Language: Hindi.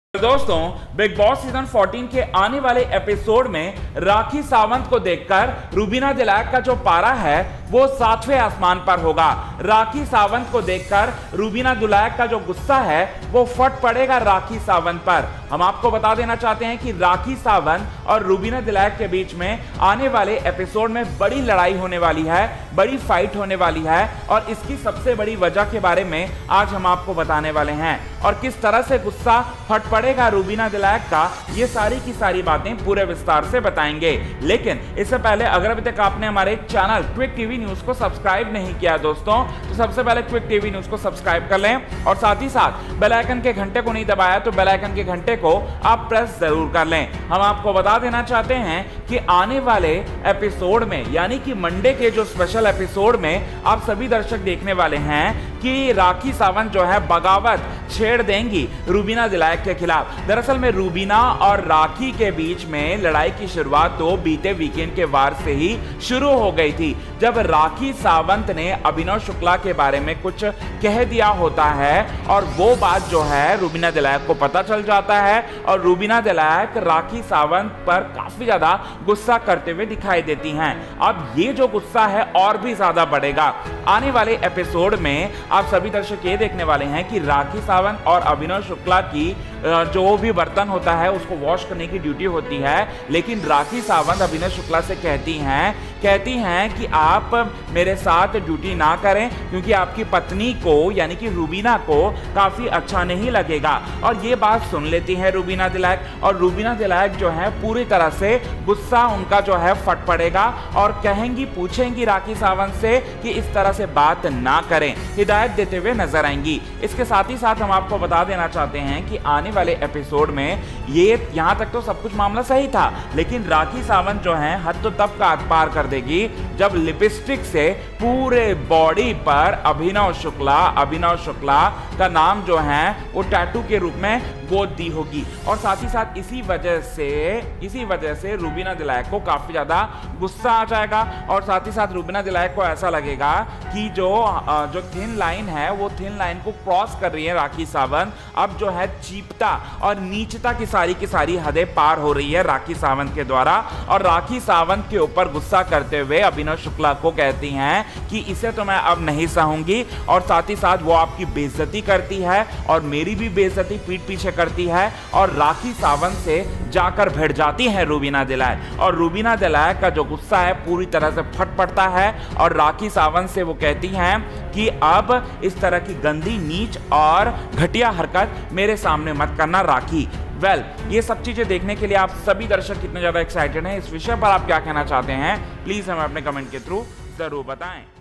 दोस्तों, बिग बॉस सीजन 14 के आने वाले एपिसोड में राखी सावंत को देखकर रुबीना दिलायक का जो पारा है वो 7वें आसमान पर होगा। राखी सावंत को देखकर रुबीना दिलायक का जो गुस्सा है वो फट पड़ेगा राखी सावंत पर। हम आपको बता देना चाहते हैं कि राखी सावंत और रुबीना दिलायक के बीच में आने वाले एपिसोड में बड़ी लड़ाई होने वाली है, बड़ी फाइट होने वाली है और इसकी सबसे बड़ी वजह के बारे में आज हम आपको बताने वाले हैं और किस तरह से गुस्सा फट पड़ेगा रुबीना दिलायक का, ये सारी की सारी बातें पूरे विस्तार से बताएंगे। लेकिन इससे पहले अगर अभी तक आपने हमारे चैनल क्विक टीवी न्यूज को सब्सक्राइब नहीं किया दोस्तों, तो सबसे पहले क्विक टीवी न्यूज को सब्सक्राइब कर लें और साथ ही साथ बेल आइकन के घंटे को नहीं दबाया तो बेल आइकन के घंटे को आप प्रेस जरूर कर लें। हम आपको बता देना चाहते हैं कि आने वाले एपिसोड में यानी कि मंडे के जो स्पेशल एपिसोड में आप सभी दर्शक देखने वाले हैं कि राखी सावंत जो है बगावत छेड़ देंगी रुबीना दिलायक के खिलाफ। दरअसल में रुबीना और राखी के बीच में लड़ाई की शुरुआत तो बीते वीकेंड के वार से ही शुरू हो गई थी, जब राखी सावंत ने अभिनव शुक्ला के बारे में कुछ कह दिया होता है और वो बात जो है रुबीना दिलायक को पता चल जाता है और रुबीना दिलायक राखी सावंत पर काफी ज्यादा गुस्सा करते हुए दिखाई देती हैं। अब ये जो गुस्सा है और भी ज्यादा बढ़ेगा। आने वाले एपिसोड में आप सभी दर्शक ये देखने वाले हैं कि राखी सावंत और अभिनव शुक्ला की जो भी बर्तन होता है उसको वॉश करने की ड्यूटी होती है, लेकिन राखी सावंत अभिनव शुक्ला से कहती हैं कि आप मेरे साथ ड्यूटी ना करें क्योंकि आपकी पत्नी को यानी कि रुबीना को काफी अच्छा नहीं लगेगा। और ये बात सुन लेती है रुबीना दिलायक और रुबीना दिलायक जो है पूरी तरह से गुस्सा उनका जो है फट पड़ेगा और पूछेंगी राखी सावंत से कि इस तरह से बात ना करें, हिदायत देते हुए नजर आएंगी। इसके साथ ही साथ हम आपको बता देना चाहते हैं कि आने वाले एपिसोड में यहां तक तो सब कुछ मामला सही था, लेकिन राखी सावंत जो है हद तो तब का पार कर देगी जब लिपस्टिक से पूरे बॉडी पर अभिनव शुक्ला का नाम जो है वो टैटू के रूप में गोद दी होगी। और साथ ही साथ इसी वजह से रुबीना दिलायक को काफी ज्यादा गुस्सा आ जाएगा और साथ ही साथ रुबीना दिलायक को ऐसा लगेगा कि जो थिन लाइन है वो थिन लाइन को क्रॉस कर रही है राखी सावंत। अब जो है चीपता और नीचता की सारी हदें पार हो रही है राखी सावंत के द्वारा और राखी सावंत के ऊपर गुस्सा करते हुए अभिनव शुक्ला को कहती हैं कि इसे तो मैं अब नहीं सहूंगी और साथ ही साथ वो आपकी बेइज्जती करती है और मेरी भी बेइज्जती पीठ पीछे करती है और राखी सावंत से जाकर भिड़ जाती है रुबीना दिलायक और रुबीना दिलायक का जो गुस्सा है पूरी तरह से फट पड़ता है और राखी सावंत से वो कहती हैं कि अब इस तरह की गंदी, नीच और घटिया हरकत मेरे सामने मत करना राखी। ये सब चीजें देखने के लिए आप सभी दर्शक कितने ज्यादा एक्साइटेड हैं, इस विषय पर आप क्या कहना चाहते हैं, प्लीज हमें अपने कमेंट के थ्रू जरूर बताएं।